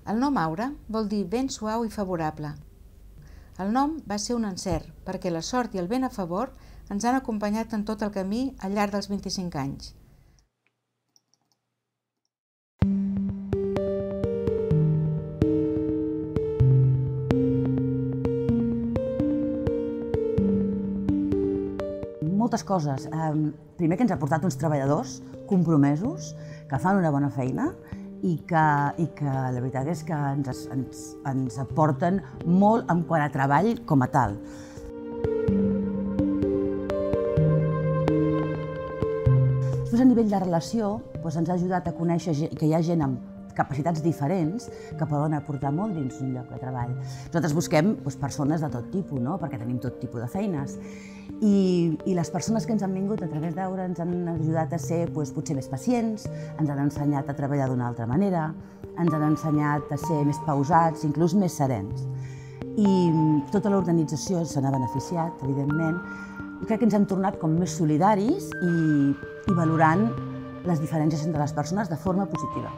El nom Aura vol dir vent suau i favorable. El nom va ser un encert perquè la sort i el vent a favor ens han acompanyat en tot el camí al llarg dels 25 anys. Moltes coses. Primer, que ens ha portat uns treballadors compromesos, que fan una bona feina i que la veritat és que ens aporten molt en quant a treball com a tal. Després, a nivell de relació, ens ha ajudat a conèixer que hi ha gent amb capacitats diferents que poden aportar molt dins un lloc de treball. Nosaltres busquem persones de tot tipus, perquè tenim tot tipus de feines. I les persones que ens han vingut a través d'Aura ens han ajudat a ser potser més pacients, ens han ensenyat a treballar d'una altra manera, ens han ensenyat a ser més pausats, inclús més serens. I tota l'organització se n'ha beneficiat, evidentment. I crec que ens hem tornat com més solidaris i valorant les diferències entre les persones de forma positiva.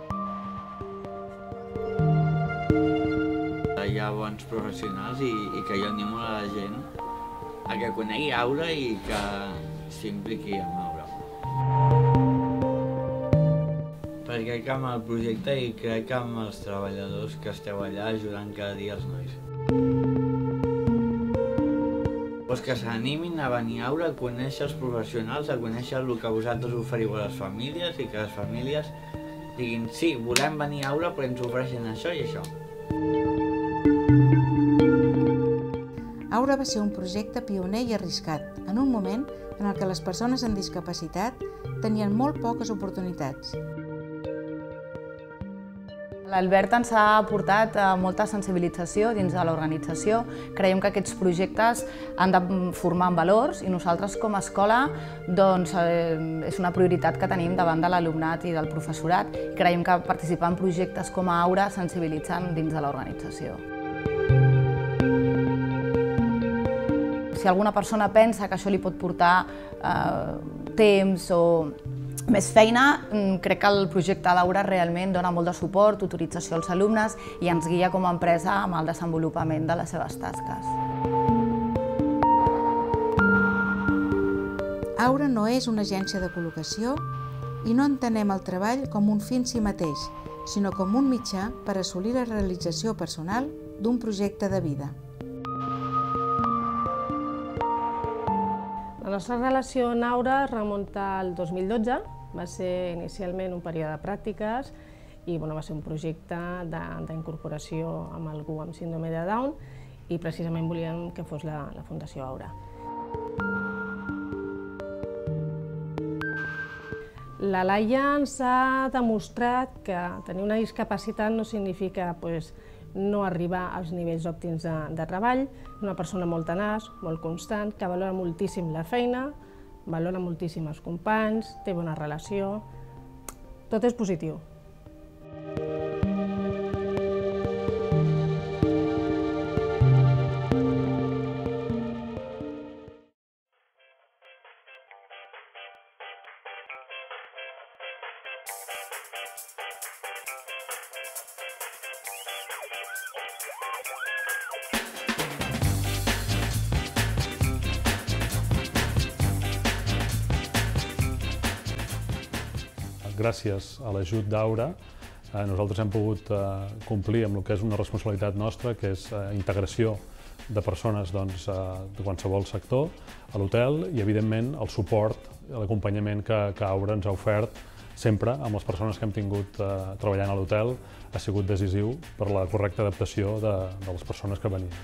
Hi ha bons professionals i que jo animo a la gent a que conegui Aura i que s'impliqui amb Aura. Perquè crec amb el projecte i crec amb els treballadors que esteu allà ajudant cada dia els nois. Que s'animin a venir a Aura, a conèixer els professionals, a conèixer el que vosaltres oferiu a les famílies i que les famílies diguin sí, volem venir a Aura però ens ofereixen això i això. Aura va ser un projecte pioner i arriscat, en un moment en el que les persones amb discapacitat tenien molt poques oportunitats. L'Albert ens ha aportat molta sensibilització dins de l'organització. Creiem que aquests projectes han de formar en valors i nosaltres com a escola és una prioritat que tenim davant de l'alumnat i del professorat. Creiem que participar en projectes com a Aura sensibilitzen dins de l'organització. Si alguna persona pensa que això li pot portar temps o més feina, crec que el projecte d'Aura realment dona molt de suport, autorització als alumnes i ens guia com a empresa amb el desenvolupament de les seves tasques. Aura no és una agència de col·locació i no entenem el treball com un fi en si mateix, sinó com un mitjà per assolir la realització personal d'un projecte de vida. La nostra relació amb Aura es remunta al 2012, va ser inicialment un període de pràctiques i va ser un projecte d'incorporació amb algú amb síndrome de Down i precisament volíem que fos la Fundació Aura. La Laia ens ha demostrat que tenir una discapacitat no significa no arribar als nivells òptims de treball. És una persona molt tenaç, molt constant, que valora moltíssim la feina, valora moltíssim els companys, té bona relació. Tot és positiu. Gràcies a l'ajut d'Aura, nosaltres hem pogut complir amb el que és una responsabilitat nostra, que és integració de persones de qualsevol sector a l'hotel i, evidentment, el suport i l'acompanyament que Aura ens ha ofert sempre amb les persones que hem tingut treballant a l'hotel ha sigut decisiu per la correcta adaptació de les persones que venien.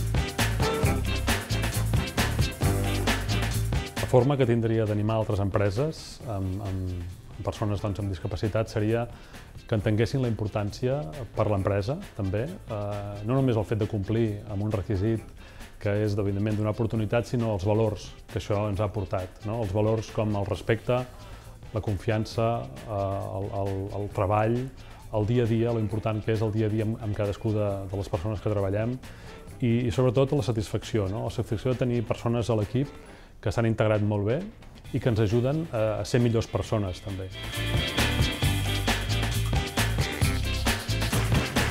La forma que tindria d'animar altres empreses amb persones amb discapacitat seria que entenguessin la importància per l'empresa, també, no només el fet de complir amb un requisit que és, evidentment, d'una oportunitat, sinó els valors que això ens ha portat. Els valors com el respecte, la confiança, el treball, el dia a dia, lo important que és el dia a dia amb cadascú de les persones que treballem i sobretot la satisfacció, la satisfacció de tenir persones a l'equip que s'han integrat molt bé i que ens ajuden a ser millors persones, també.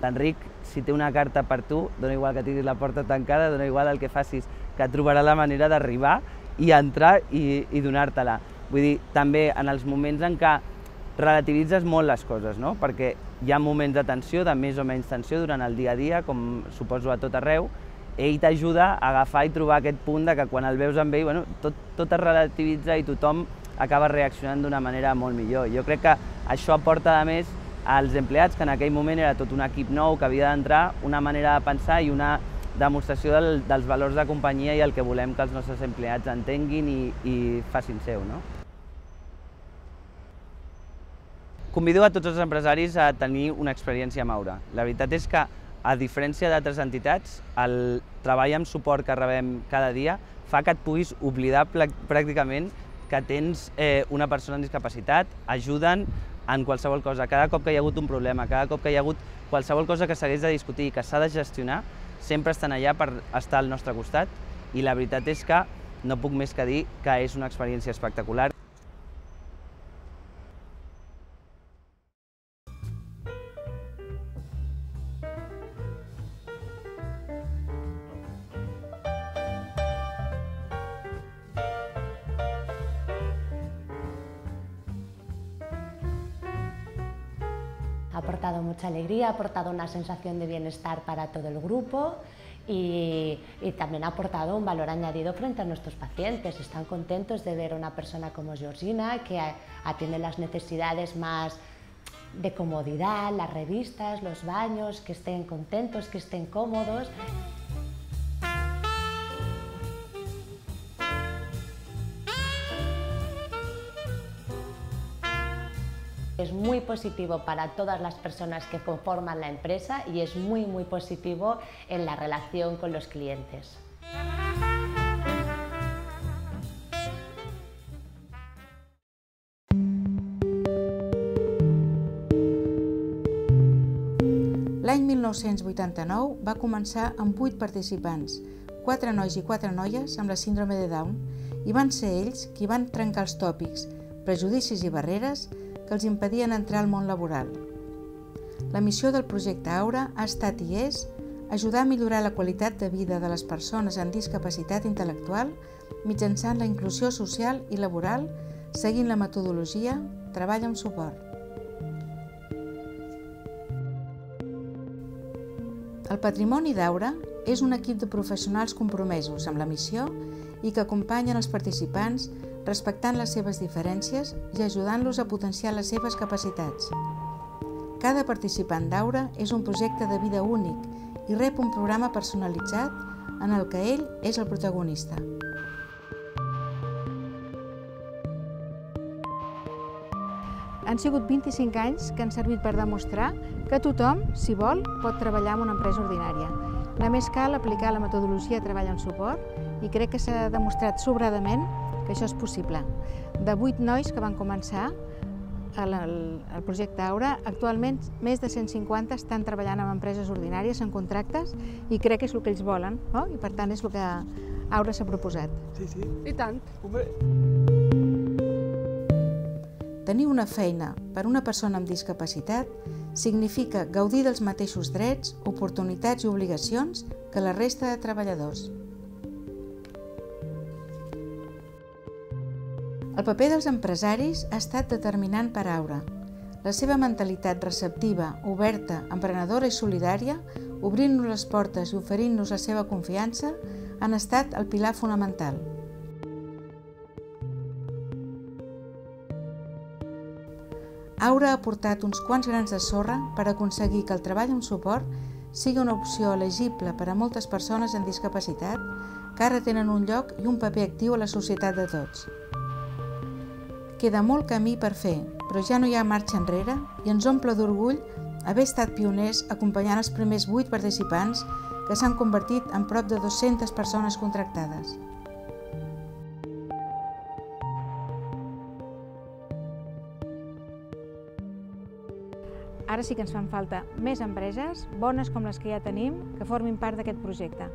L'Enric, si té una carta per tu, dona igual que tinguis la porta tancada, dona igual el que facis, que trobarà la manera d'arribar i entrar i donar-te-la. Vull dir, també en els moments en què relativitzes molt les coses, no? Perquè hi ha moments de tensió, de més o menys tensió durant el dia a dia, com suposo a tot arreu. Ell t'ajuda a agafar i trobar aquest punt de que quan el veus amb ell, bueno, tot es relativitza i tothom acaba reaccionant d'una manera molt millor. Jo crec que això aporta, a més, als empleats, que en aquell moment era tot un equip nou que havia d'entrar, una manera de pensar i una demostració dels valors de companyia i el que volem que els nostres empleats entenguin i facin seu, no? Convido a tots els empresaris a tenir una experiència amb Aura. La veritat és que, a diferència d'altres entitats, el treball amb suport que rebem cada dia fa que et puguis oblidar pràcticament que tens una persona amb discapacitat, ajuden en qualsevol cosa. Cada cop que hi ha hagut un problema, cada cop que hi ha hagut qualsevol cosa que s'hagués de discutir i que s'ha de gestionar, sempre estan allà per estar al nostre costat i la veritat és que no puc més que dir que és una experiència espectacular. Ha aportado mucha alegría, ha aportado una sensación de bienestar para todo el grupo y también ha aportado un valor añadido frente a nuestros pacientes. Están contentos de ver a una persona como Georgina que atiende las necesidades más de comodidad, las revistas, los baños, que estén contentos, que estén cómodos. Es muy positivo para todas las personas que conforman la empresa y es muy positivo en la relación con los clientes. L'any 1989 va començar amb 8 participants, 4 nois i 4 noies amb la síndrome de Down, i van ser ells qui van trencar els tòpics, prejudicis i barreres que els impedien entrar al món laboral. La missió del projecte Aura ha estat i és ajudar a millorar la qualitat de vida de les persones amb discapacitat intel·lectual mitjançant la inclusió social i laboral, seguint la metodologia Treball amb suport. El Patrimoni d'Aura és un equip de professionals compromesos amb la missió i que acompanyen els participants respectant les seves diferències i ajudant-los a potenciar les seves capacitats. Cada participant d'Aura és un projecte de vida únic i rep un programa personalitzat en el que ell és el protagonista. Han sigut 25 anys que han servit per demostrar que tothom, si vol, pot treballar en una empresa ordinària. Només cal aplicar la metodologia Treball en suport i crec que s'ha demostrat sobradament que això és possible. De 8 nois que van començar el projecte Aura, actualment més de 150 estan treballant en empreses ordinàries, en contractes, i crec que és el que ells volen, no? I per tant és el que Aura s'ha proposat. Sí, sí. I tant. Tenir una feina per una persona amb discapacitat significa gaudir dels mateixos drets, oportunitats i obligacions que la resta de treballadors. El paper dels empresaris ha estat determinant per Aura. La seva mentalitat receptiva, oberta, emprenedora i solidària, obrint-nos les portes i oferint-nos la seva confiança, han estat el pilar fonamental. Aura ha aportat uns quants grans de sorra per aconseguir que el treball amb suport sigui una opció elegible per a moltes persones amb discapacitat que ara tenen un lloc i un paper actiu a la societat de tots. Queda molt camí per fer, però ja no hi ha marxa enrere i ens omple d'orgull haver estat pioners acompanyant els primers 8 participants que s'han convertit en prop de 200 persones contractades. Ara sí que ens fan falta més empreses, bones com les que ja tenim, que formin part d'aquest projecte.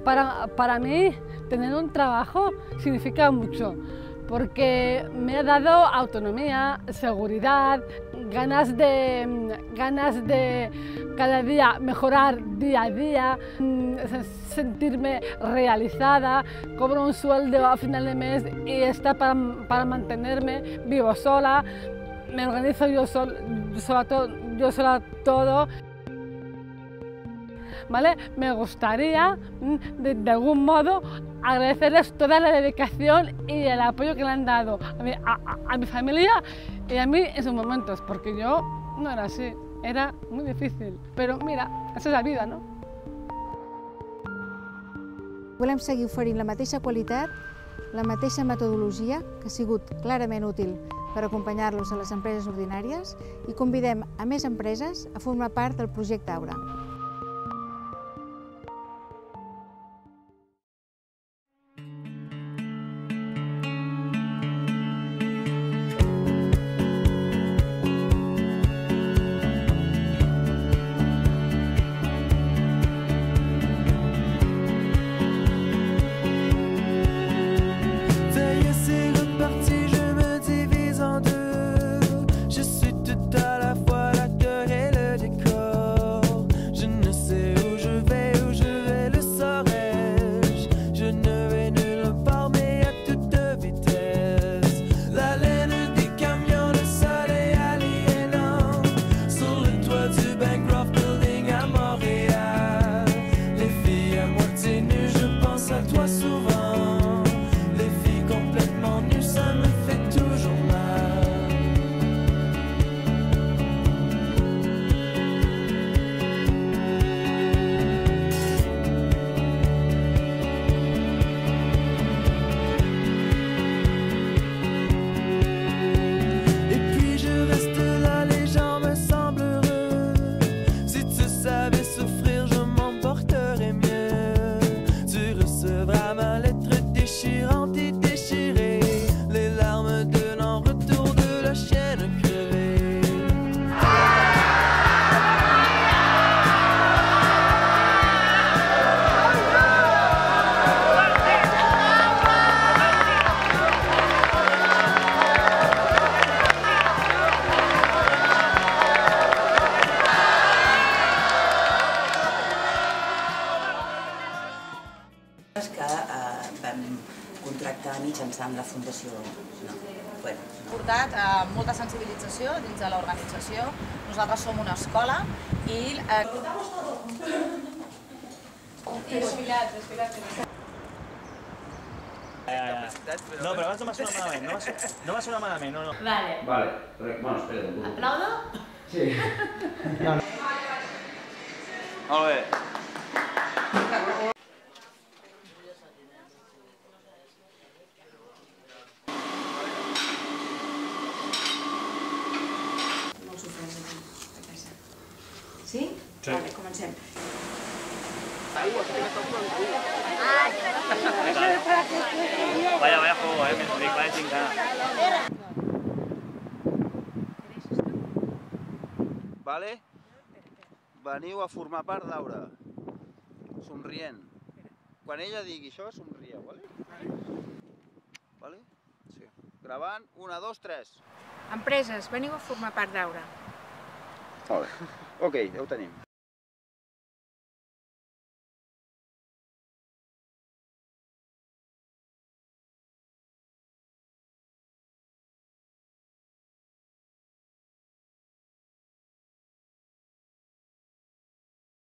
Para mí, tener un trabajo significa mucho, porque me ha dado autonomía, seguridad, ganas de cada día mejorar día a día, sentirme realizada, cobro un sueldo a final de mes y está para mantenerme, vivo sola, me organizo yo sola todo. ¿Vale? Me gustaría, de algún modo, agradecerles toda la dedicación y el apoyo que le han dado a mi familia y a mí en sus momentos, porque yo no era así, era muy difícil. Però mira, això és la vida, no? Volem seguir oferint la mateixa qualitat, la mateixa metodologia, que ha sigut clarament útil per acompanyar-los a les empreses ordinàries, i convidem a més empreses a formar part del projecte Aura. mitjançant la Fundació. Portat molta sensibilització dins de l'organització. Nosaltres som una escola i... No, però abans no m'ha sonat malament, no m'ha sonat malament, no. Vale. Bueno, espera. Aplaudo? Sí. Molt bé. Sí? Sí. Vale, comencem. Vaya juego, me explico, chingada. Vale? Veniu a formar part d'Aura. Somrient. Quan ella digui això, somrieu, vale? Vale? Sí. Gravant, 1, 2, 3. Empreses, veniu a formar part d'Aura. Molt bé. Ok, ja ho tenim.